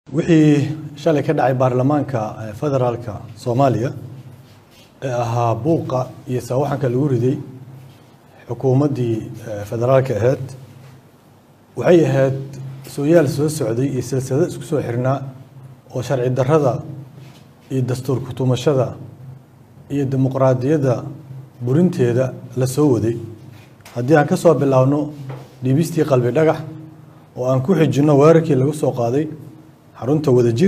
wixii shalay ka dhacay baarlamaanka federaalka Soomaaliya ee ahaa buuqa iyo sawaxanka lagu riday xukuumadii federaalka ahayd waxay ahayd sooyaal soo socday iyo silsilad isku soo xirnaa oo sharci darrada iyo dastuur ku tumashada iyo dimuqraadiyadda burinteeda la soo waday haddii aan ka soo bilaawno dhibistii qalbi dhagax oo aan ku xijino weerarkii lagu soo qaaday xarunta wadajir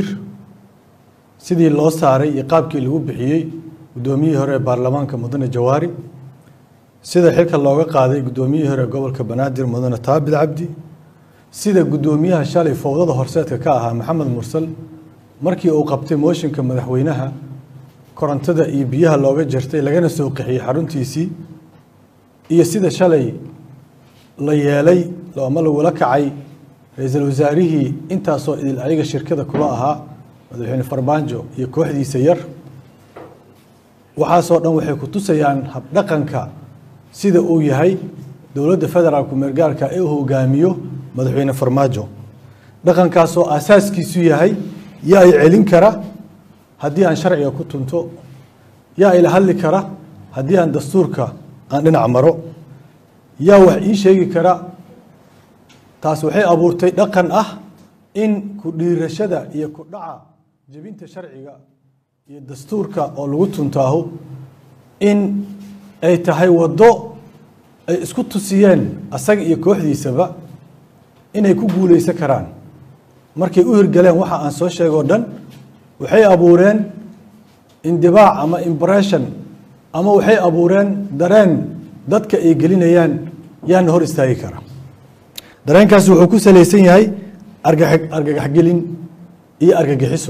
sidii loo saaray iyo qaabkii lagu bixiyay gudoomiyihii hore ee baarlamaanka mudane Jawaari sida xilka looga qaaday gudoomiyihii hore gobolka Banaadir mudane Taabid Cabdi sida gudoomiyaha shalay fowdada horseedka ka ahaa Maxamed Mursal markii uu qabtay mooshinka madaxweynaha korontada iyo biyaha looga jartay lagana soo qixiyay xaruntiisii iyo sida shalay la yeelay ama lagula kacay ra'iisul wasaarihii intaasoo idil ayaga shirkada kula ahaa madaxweyne Farmaajo iyo kooxdiisa yar waxaasoo dhan waxay ku tusayaan hab dhaqanka sida uu yahay dowladda federaalku meergaarka ee uu hogaamiyo madaxweyne Farmaajo dhaqankaasoo asaaskiisu yahay yaa ay celin kara haddii aan sharciga ku tunto yaa ay la hadli kara haddii aan dastuurka aan dhinac maro yaa wax ii sheegi kara taas waxay abuurtay dhaqan ah in ku dhiirashada iyo ku dhaca jabinta sharciga iyo dastuurka oo lagu tuntaaho in ay tahay wado ay isku tusiyeen asaga iyo kooxdiisaba inay ku guuleysan karaan markay u hirgaleen waxa aan soo sheego dhan waxay abuureen indibaac ama impression ama waxay abuureen dareen dadka ay gelinayaan yaan hor istaagi kara dareenkaas wuxuu ku saleysan yahay argagax gelin iyo argagixiso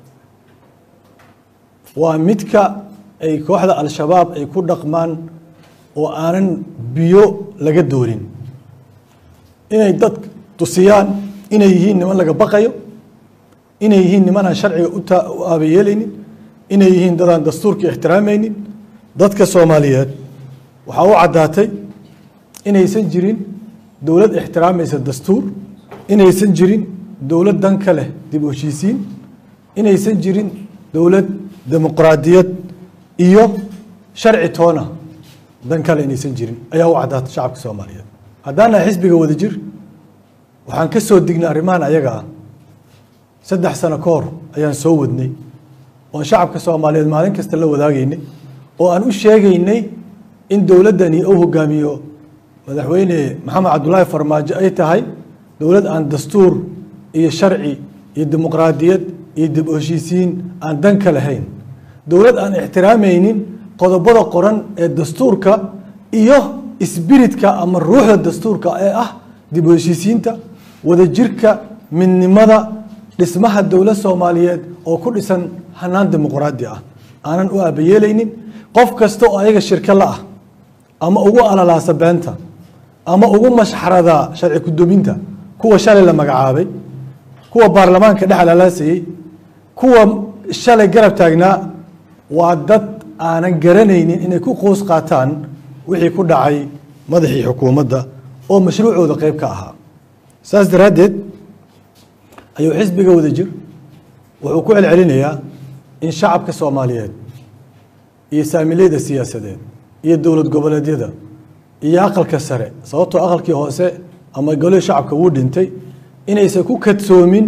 waa midka ay kooxda al-shabaab ay ku dhaqmaan oo aanan biyo laga doorin inay dad tusiyaan inay yihiin niman laga baqayo inay yihiin niman aan sharciga u aabayeelaynin inay yihiin dad aan dastuurka ixtiraamaynin dadka Soomaaliyeed waxa uu cadaatay inaysan jirin dowlad ixtiraamaysa dastuur inaysan jirin dowlad dan ka leh dib u heshiisiin inaysan jirin dowlad dimuqraadiyad iyo sharci toona dan kale inaysan jirin ayaa u cadaatay shacabka Soomaaliyeed haddana xisbiga wadajir waxaan ka soo dignay arrimahan ayaga ah 3 sano ka hor ayaan soo wadnay oo shacabka Soomaaliyeed maalin kasta la wadaagaynay oo aan u sheegaynay in dowladani uu hogaamiyo madaxweyne Maxamed Cabdullaahi Farmaajo ay tahay dowlad aan dastuur iyo sharci iyo dimuqraadiyad iyo dib u heshiisiin aan dan ka lahayn dowlad aan ixtiraamaynin qodobada qoran ee dastuurka iyo spiritka ama ruuxda dastuurka ee ah dib u heshiisiinta wadajirka midnimada dhismaha dowlad Soomaaliyeed oo ku dhisan hanaan dimuqraadi ah aanan u aabayeelaynin qof kasta oo ayaga shirka la ah ama ugu alalaasa beenta ama ugu mashxarada sharci ku duminta kuwa shalay la magacaabay kuwa baarlamaanka dhaxalaasay kuwa shalay garab taagnaa waa dad aanan garanaynin inay ku qoos qaataan wixii ku dhacay madaxii xukuumadda oo mashruucooda qayb ka ahaa saas daraadeed ayuu xisbiga wadajir wuxuu ku celcelinayaa in shacabka Soomaaliyeed iyo saamilayda siyaasadeed iyo dowlad goboleedyada iyo aqalka sare sababtoo aqalkii hoose ama golaha shacabka uu dhintay inaysan ku kadsoomin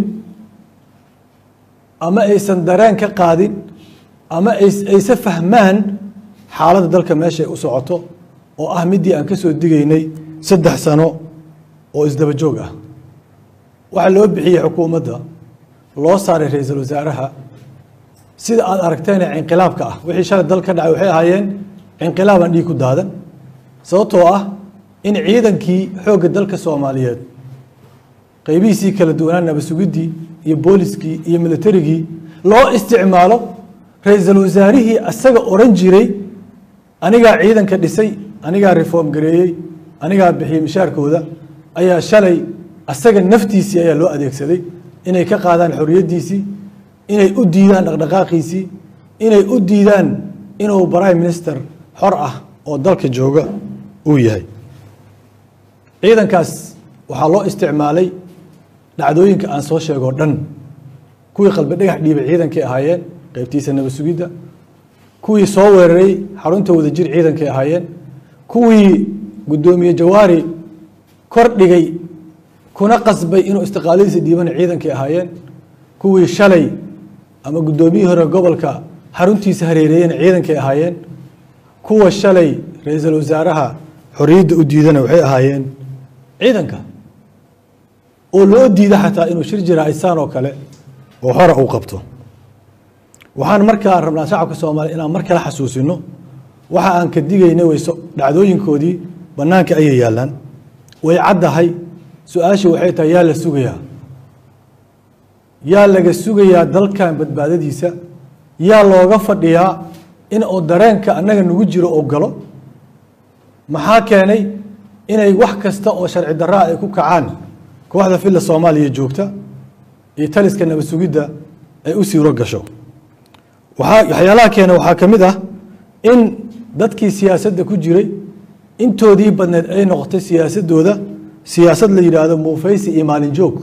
ama aysan dareen ka qaadin ama aysan fahmaan xaaladda dalka meesha u socoto oo ah midii aan ka soo digaynay 3 sano oo isdaba joog ah waxa loo bixiyay xukuumadda loo saaray ra'iisul wasaaraha sida aad aragteen inqilaabka ah wixii shalay dalka dhacay waxay ahaayeen inqilaaban dhiig ku daadan sababtoo ah in ciidankii xoogga dalka Soomaaliyeed qaybihiisii kala duwanaan nabadsugiddii iyo booliskii iyo militarigii loo isticmaalo ra'iisul wasaarihii asaga oran jiray anigaa ciidanka dhisay anigaa reform gareeyay anigaa bixiyay mishaarkooda ayaa shalay asaga naftiisii ayaa loo adeegsaday inay ka qaadaan xorriyadiisii inay u diidaan dhaqdhaqaaqiisii inay u diidaan inuu prime minister xor ah oo dalka jooga uu yahay ciidankaas waxaa loo isticmaalay dhacdooyinka aan soo sheego dhan kuwii qalbi dhagax dhiibay ciidankay ahaayeen qaybtiisa nabad sugidda kuwii soo weeraray xarunta wadajir ciidankay ahaayeen kuwii guddoomiye jawaari kor dhigay kuna qasbay inuu istiqaaladiisa dhiibana ciidankay ahaayeen kuwii shalay ama guddoomiyihii hore gobolka xaruntiisa hareereeyena ciidankay ahaayeen kuwa shalay ra-iisul wasaaraha xorriyadda u diidana waxay ahaayeen ciidanka oo loo diida xataa inuu shir jiraa'isaan oo kale oo hore uu qabto waxaan markaa rabnaa shacabka soomaaliya inaan mar kale xasuusino waxa aan ka digayna weyso dhacdooyinkoodii bannaanka ayay yaallaan way caddahay su-aashii waxay tahay yaa la sugayaa yaa laga sugayaa dalkan badbaadadiisa yaa looga fadhiyaa in uu dareenka annaga nagu jiro oo galo maxaa keenay inay wax kasta oo sharci darraa ay ku kacaan kooxda filla soomaaliya joogta iyo taliska nabad sugidda ay u siiro gasho waxyaalaha keena waxaa ka mid ah in dadkii siyaasadda ku jiray intoodii badneed ay noqotay siyaasaddooda siyaasad la yidhaahdo muufaysi iyo maalin joog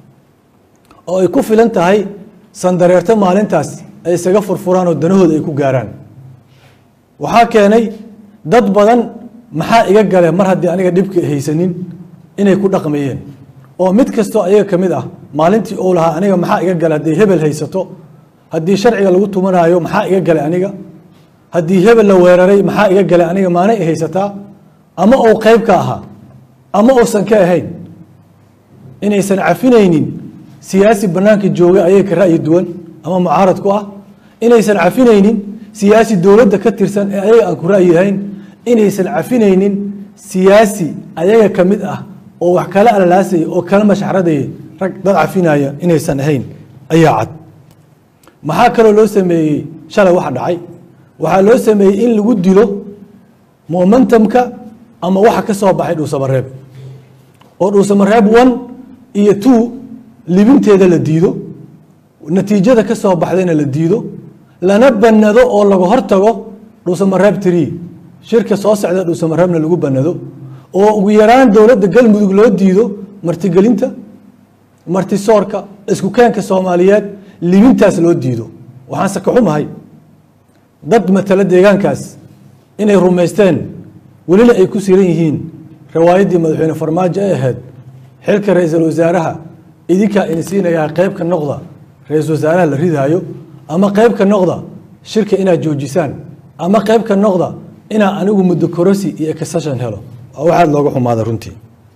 oo ay ku filan tahay sandareerto maalintaas ay isaga furfuraan oo danahooda ay ku gaaraan waxaa keenay dad badan maxaa iga gale mar haddii aniga dhibka haysanin inay ku dhaqmayeen oo mid kastoo ayaga ka mid ah maalintii uu lahaa aniga maxaa iga gale hadday hebel haysato haddii sharciga lagu tumanaayo maxaa iga gale aniga haddii hebel la weeraray maxaa iga gale aniga maana i haysataa ama uu qayb ka ahaa ama uusan ka ahayn inaysan cafinaynin siyaasi bannaanka jooga ayaga ka ra'yi duwan ama mucaarad ku ah inaysan cafinaynin siyaasi dowladda ka tirsan ee ayaga aan ku ra'yi ahayn inaysan cafinaynin siyaasi ayaga ka mid ah oo wax kala alalaasaya oo kala mashxaradaya rag dad cafinaya inaysan ahayn ayaa cad maxaa kaloo loo sameeyey shalay waxa dhacay waxaa loo sameeyey in lagu dilo momentumka ama waxa ka soo baxay dhuusamareeb oo dhuusamareeb 1 iyo 2 libinteeda la diido natiijada ka soo baxdayna la diido lana banado oo laga hortago dhuusamareeb 3 shirka soo socda dhuusamareebna lagu banado oo ugu yaraan dowladda galmudug loo diido martigelinta martisoorka isku keenka soomaaliyeed libintaas loo diido waxaan saka xumahay dad matala deegaankaas inay rumaysteen welina ay ku siran yihiin riwaayaddii madaxweyne farmaajo ay ahayd xilka ra-iisul wasaaraha idinkaa ini siinayaa qayb ka noqda ra-iisul wasaaraha la ridaayo ama qayb ka noqda shirka inaad joojisaan ama qayb ka noqda inaa anigu muddo korosi iyo extension helo waa waxaad looga xumaada runtii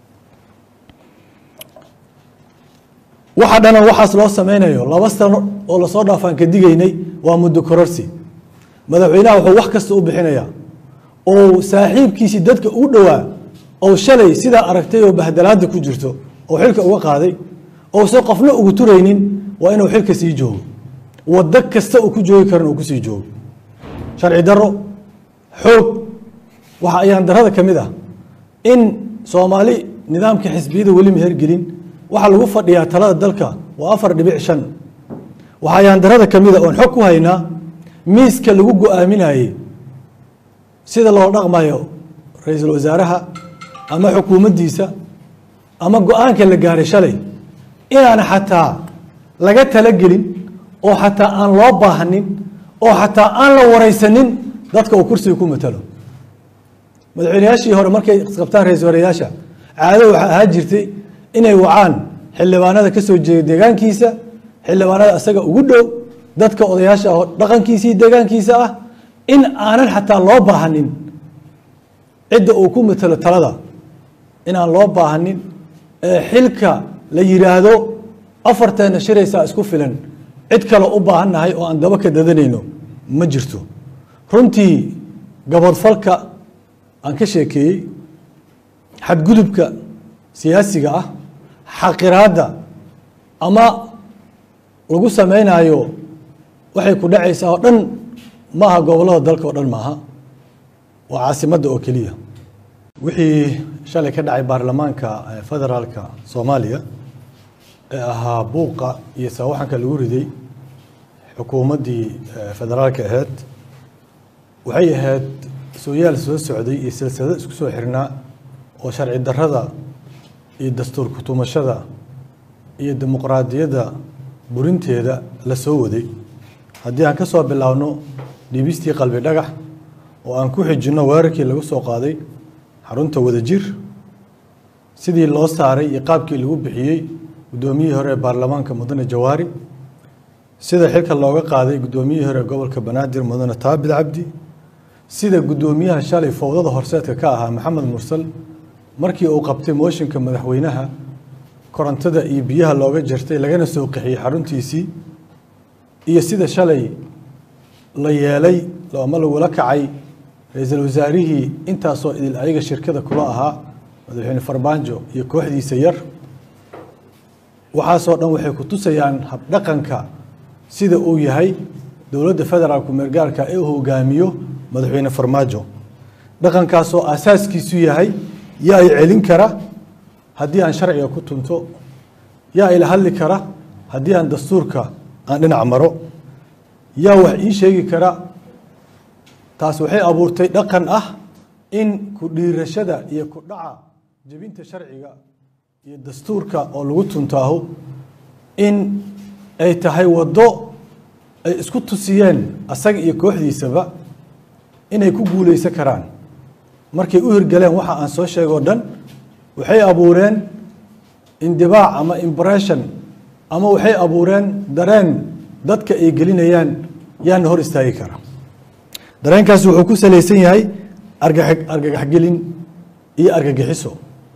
waxa dhanan waxaas loo sameynayo 2 sano oo lasoo dhaafaan ka digaynay waa muddo kororsi madaxweynaha wuxuu wax kasta u bixinayaa oo saaxiibkiisii dadka u dhowaa oo shalay sidaa aragtay oo bahdalaada ku jirto oo xilka uga qaaday oo soo qofna ugu turaynin waa inuu xilka sii joogo waddo kasta uu ku joogi karan uu ku sii joogo sharci darro xoog waxa ayaan darrada ka mid ah in soomaali nidaamka xisbiyada weli mehergelin waxaa lagu fadhiyaa talada dalka waa 4.5 waxa ayaan darrada ka mid ah oon xog ku haynaa miiska lagu go'aaminayay sida loo dhaqmayo ra-iisul wasaaraha ama xukuumaddiisa ama go-aanka la gaaray shalay inaan xataa laga talagelin oo xataa aan loo baahanin oo xataa aan la waraysanin dadka uu kursiga ku matalo madaxweynayaashii hore markay isqabtaan ra-iisul wasaarayaasha caado waxaa ahaan jirtay inay wacaan xildhibaanada ka soo jeeda deegaankiisa xildhibaanada asaga ugu dhow dadka odayaasha oo dhaqankiisii deegaankiisa ah in aanan xataa loo baahanin cidda uu ku matalo talada inaan loo baahanin xilka la yiraahdo afarteena shiraysaa isku filan cid kale u baahannahay oo aan daba ka dadanayno ma jirto runtii gabadfalka aan ka sheekeeyey xadgudubka siyaasiga ah xaqiraadda ama lagu sameynayo waxay ku dhacaysaa oo dhan maaha gobollada dalka oo dhan maaha waa caasimadda oo keliya wixii shalay ka dhacay baarlamaanka federaalka soomaaliya ee ahaa buuqa iyo sawaxanka lagu riday xukuumaddii federaalka ahayd waxay ahayd sooyaal soo socday iyo silsilado isku soo xirnaa oo sharci darrada iyo dastuur ku tumashada iyo dimuqraadiyadda burinteeda la soo waday haddii aan ka soo bilaabno dhibistii qalbi dhagax oo aan ku xijinno weerarkii lagu soo qaaday xarunta Wadajir sidii loo saaray iyo qaabkii lagu bixiyay gudoomiyihii hore ee baarlamaanka Mudane Jawaari sida xilka looga qaaday gudoomiyihii hore gobolka Banaadir Mudane Taabid Cabdi sida gudoomiyaha shalay fowdada horseedka ka ahaa Maxamed Mursal markii uu qabtay mooshinka madaxweynaha korontada iyo biyaha looga jartay lagana soo qixiyay xaruntiisii iyo sida shalay la yeelay ama lagula kacay ra'iisul wasaarihii intaasoo idil ayaga shirkada kula ahaa madaxweyne Farmaajo iyo kooxdiisa yar waxaasoo dhan waxay ku tusayaan hab dhaqanka sida uu yahay dowladda federaalka meergaarka ee uu hogaamiyo madaxweyne Farmaajo dhaqankaasoo asaaskiisu yahay yaa ay celin kara haddii aan sharciga ku tunto yaa ay la hadli kara haddii aan dastuurka aan dhinac maro yaa wax ii sheegi kara taas waxay abuurtay dhaqan ah in ku dhiirashada iyo ku dhaca jabinta sharciga iyo dastuurka oo lagu tuntaaho in ay tahay wado ay isku tusiyeen asaga iyo kooxdiisaba inay ku guuleysan karaan markay u hirgaleen waxa aan soo sheego dhan waxay abuureen indibaac ama impression ama waxay abuureen dareen dadka ay gelinayaan yaan hor istaagi kara dareenkaas wuxuu ku saleysan yahay argagax gelin iyo argagixiso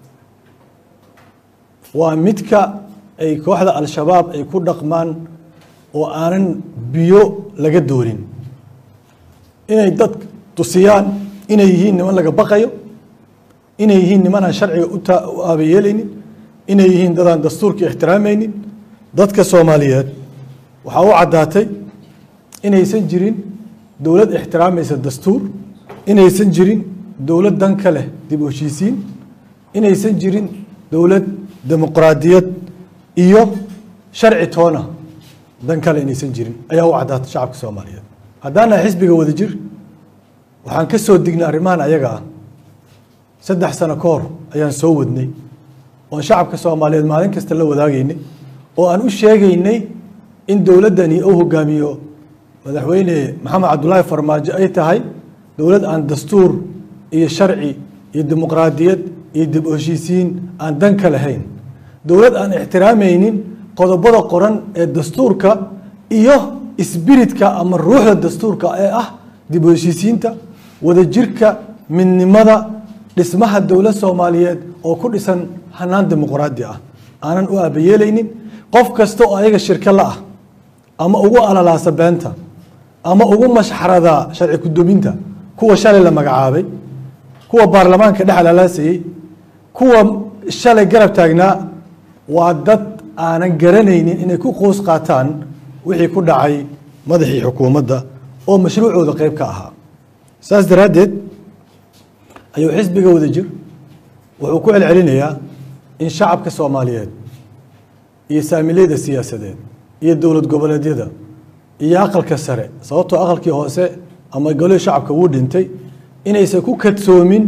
waa midka ay kooxda al-shabaab ay ku dhaqmaan oo aanan biyo laga doorin inay dad tusiyaan inay yihiin niman laga baqayo inay yihiin niman aan sharciga u aabayeelaynin inay yihiin dad aan dastuurka ixtiraamaynin dadka Soomaaliyeed waxa uu cadaatay inaysan jirin dowlad ixtiraamaysa dastuur inaysan jirin dowlad dan ka leh dib u heshiisiin inaysan jirin dowlad dimuqraadiyad iyo sharci toona dan kale inaysan jirin ayaa u cadaatay shacabka Soomaaliyeed haddana xisbiga Wadajir waxaan ka soo dignay arrimahan ayaga ah 3 sano ka hor ayaan soo wadnay oo shacabka Soomaaliyeed maalin kasta la wadaagaynay oo aan u sheegaynay in dowladani uu hogaamiyo madaxweyne Maxamed Cabdullaahi Farmaajo ay tahay dowlad aan dastuur iyo sharci iyo dimuqraadiyad iyo dib u heshiisiin aan dan ka lahayn dowlad aan ixtiraamaynin qodobada qoran ee dastuurka iyo isbiritka ama ruuxda dastuurka ee ah dib u heshiisiinta wadajirka midnimada dhismaha dowlad Soomaaliyeed oo ku dhisan hanaan dimuqraadi ah aanan u aabayeelaynin qof kasta oo ayaga shirka la ah ama ugu alalaasa beenta ama ugu mashxarada sharci ku duminta kuwa shalay la magacaabay kuwa baarlamaanka dhaxalaasay kuwa shalay garab taagnaa waa dad aanan garanaynin inay ku qoos qaataan wixii ku dhacay madaxii xukuumadda oo mashruucooda qayb ka ahaa saas daraadeed ayuu xisbiga Wadajir wuxuu ku celcelinayaa in shacabka Soomaaliyeed iyo saamileyda siyaasadeed iyo dowlad goboleedyada iyo aqalka sare sababtoo aqalkii hoose ama golaha shacabka uu dhintay inaysan ku kadsoomin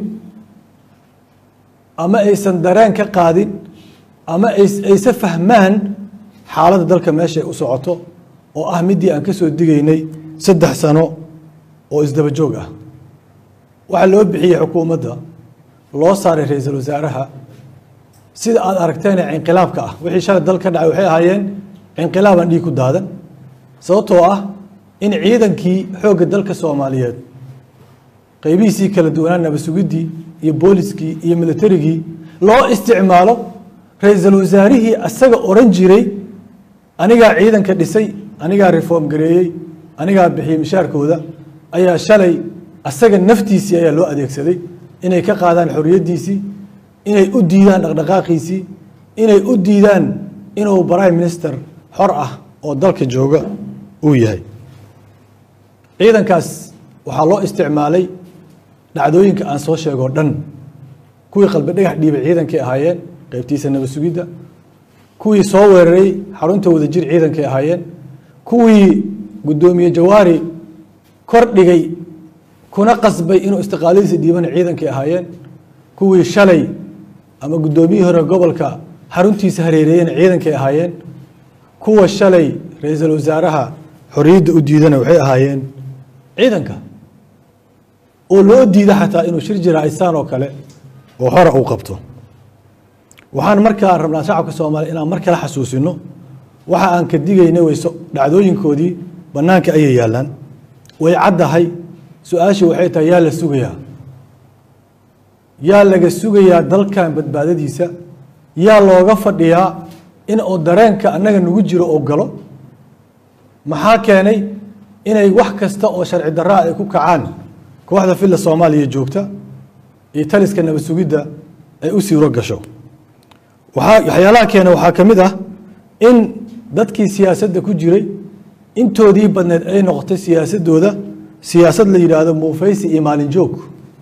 ama aysan dareen ka qaadin ama aysan fahmaan xaaladda dalka meesha u socoto oo ah midii aan ka soo digaynay 3 sano oo isdaba joog ah waxa loo bixiyay xukuumadda loo saaray ra'iisul wasaaraha sida aad aragteen inqilaabka ah wixii shalay dalka dhacay waxay ahaayeen inqilaaban dhiig ku daadan sababtoo ah in ciidankii xoogga dalka Soomaaliyeed qaybihiisii kala duwanaa nabadsugiddii iyo booliskii iyo militarigii loo isticmaalo ra'iisul wasaarihii asaga oran jiray anigaa ciidanka dhisay anigaa reform gareeyay anigaa bixiyay mishaarkooda ayaa shalay asaga naftiisii ayaa loo adeegsaday inay ka qaadaan xorriyadiisii inay u diidaan dhaqdhaqaaqiisii inay u diidaan inuu prime minister xor ah oo dalka jooga uu yahay ciidankaas waxaa loo isticmaalay dhacdooyinka aan soo sheego dhan kuwii qalbi dhagax dhiibay ciidankay ahaayeen qaybtiisa nabad sugidda kuwii soo weeraray xarunta Wadajir ciidankay ahaayeen kuwii gudoomiye Jawaari kor dhigay kuna qasbay inuu istiqaaladiisa dhiibana ciidankay ahaayeen kuwii shalay ama gudoomiyihii hore gobolka xaruntiisa hareereeyeen ciidankay ahaayeen kuwa shalay ra-iisul wasaaraha xorriyadda u diidana waxay ahaayeen ciidanka oo loo diida xataa inuu shir jiraa'isaan oo kale oo hore uu qabto waxaan markaa rabnaa shacabka Soomaaliya inaan mar kale xasuusino waxa aan ka digayna weyso dhacdooyinkoodii banaanka ayay yaalaan way caddahay su'aashu waxay tahay yaa la sugayaa yaa laga sugayaa dalkan badbaadadiisa yaa looga fadhiyaa in uu dareenka annaga nagu jiro oo galo maxaa keenay inay wax kasta oo sharci darro ay ku kacaan kooxda filla Soomaaliya joogta iyo taliska nabad sugidda ay u siiro gasho waxyaalaha keena waxaa ka mid ah in dadkii siyaasadda ku jiray intoodii badneed ay noqotay siyaasadooda siyaasad la yiraahdo muufaysi iyo maalin joog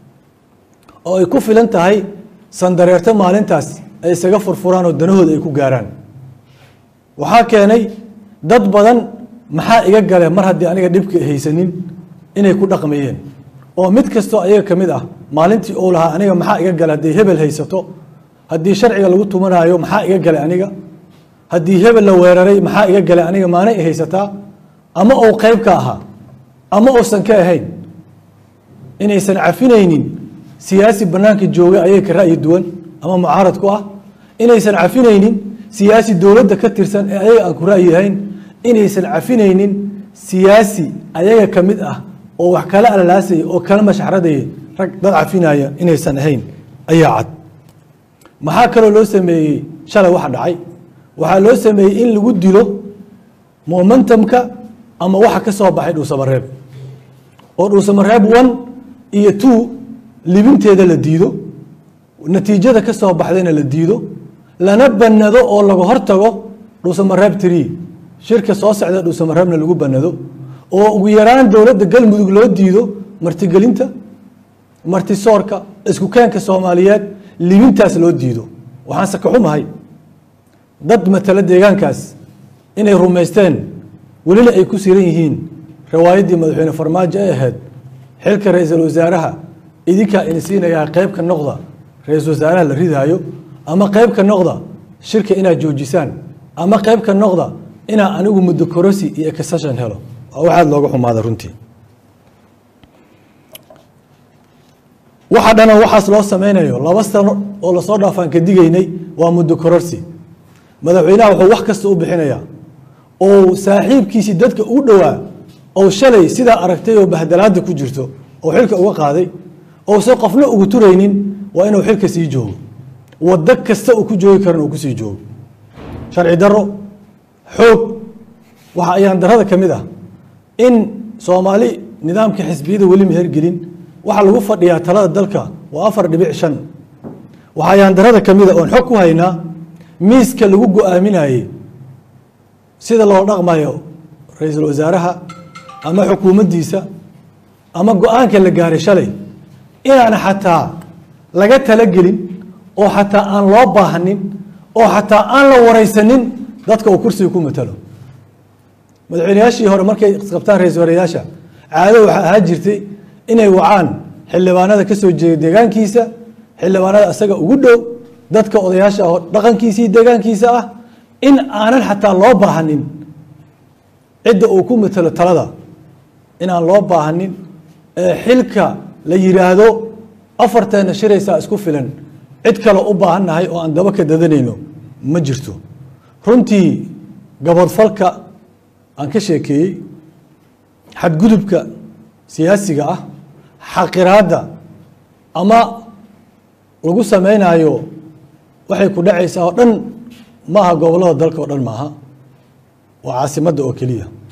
oo ay ku filan tahay sandareerta maalintaas ay isaga furfuraan oo danahooda ay ku gaaraan waxaa keenay dad badan maxaa iga galay mar haddii aniga dhibka haysanin inay ku dhaqmayeen oo mid kastoo ayaga ka mid ah maalintii uu lahaa aniga maxaa iga galay haddii hebel haysato haddii sharciga lagu tumanaayo maxaa iga galay aniga haddii hebel la weeraray maxaa iga galay aniga maana i haysataa ama uu qayb ka ahaa ama uusan ka ahayn inaysan cafinaynin siyaasi banaanka jooga ayaga ka ra'yi duwan ama mucaarad ku ah inaysan cafinaynin siyaasi dowladda ka tirsan ee ayaga aan ku ra'yi ahayn inaysan cafinaynin siyaasi ayaga ka mid ah oo wax kala alalaasay oo kala mashxaraday rag dad cafinaya inaysan ahayn ayaa cad maxaa kaloo loo sameeyey shalay waxa dhacay waxaa loo sameeyey in lagu dilo momentumka ama waxa ka soo baxay dhuusamareeb oo dhuusamareeb 1 iyo 2 libinteeda la diido natiijada ka soo baxdayna la diido lana banado oo laga hortago dhuusamareeb 3 shirka soo socda dhuusamareebna lagu banado oo ugu yaraan dowladda galmudug loo diido martigelinta martisoorka isku keenka Soomaaliyeed libintaas loo diido waxaan saka xumahay dad matala deegaankaas inay rumaysteen walina ay ku siran yihiin riwaayadii madaxweyne farmaajo ay ahayd xilka ra'iisul wasaaraha idinka in siinaya qayb ka noqda ra'iisul wasaaraha la ridaayo ama qayb ka noqda shirka ina joojisaan ama qayb ka noqda ina anigu muddo korosi iyo extension helo waxa looga xumaada runtii waxa dhana waxaas loo sameeyo 2 sano oo la soo dhaafan ka digaynay waa muddo kororsi madaxweynaha wuxuu wax kasta u bixinayaa oo saaxiibkiisi dadka u dhawaa oo shalay sida aragtay oo bahdalaada ku jirto oo xilka uga qaaday oo soo qofna ugu turaynin waa inuu xilka sii joogo wada kasta uu ku joogi karin uu ku sii joogo sharci darro xoog waxa ayaan darada kamid ah in Soomaali nidaamka xisbiyada wali meher gelin waxa lagu fadhiyaa talada dalka waa 4.5 waxa ayaan darada kamid ah oo xog ku haynaa miiska lagu go'aaminayay sida loo dhaqmayo ra'iisul wasaaraha ama xukuumaddiisa ama go'aanka la gaaray shalay inaan xataa laga tala gelin oo xataa aan loo baahanin oo xataa aan la wareysanin dadka uu kursiga ku matalo madaxweynayaashii hore markay qabtaan ra'iisul wasaarayaasha caado waxa ahaa jirtay inay wacaan xildhibaanada ka soo jeeda deegaankiisa xildhibaanada asaga ugu dhow dadka odayaasha oo dhaqankiisa deegaankiisa ah in aanan xataa loo baahanin cid uu ku matalo talada in aan loo baahanin xilka la yiraahdo afarteena shiraysa isku filan cid kale u baahanahay oo aan daba ka dadanayno ma jirto runtii gabadh falka aan ka sheekeeyay xadgudubka siyaasiga ah xaqiraada ama lagu sameynayo waxay ku dhacaysaa oo dhan maaha gobolada dalka oo dhan maaha waa caasimadda oo kaliya